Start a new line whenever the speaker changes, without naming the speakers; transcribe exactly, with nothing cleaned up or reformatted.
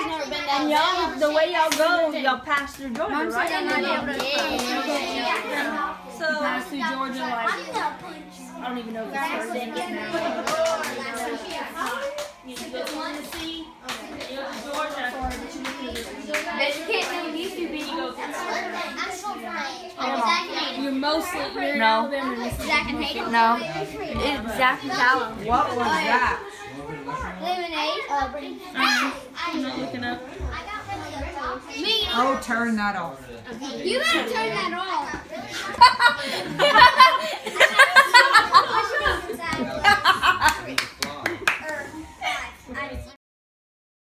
And y'all, the way y'all go, y'all pass through Georgia,
Mom
right?
said I'm not able to
So
pass through Georgia like
I don't even know if it's first thing getting there. You go to Tennessee, you go to Georgia,
but you can't do these two
then you go to
You're mostly you're in
No.
Alabama and Mississippi.
Zach and Hayden. No, it's Zach and Callum.
What was that?
Lemonade.
I'm not looking up.
Me.
Oh, turn that off.
You better turn that off.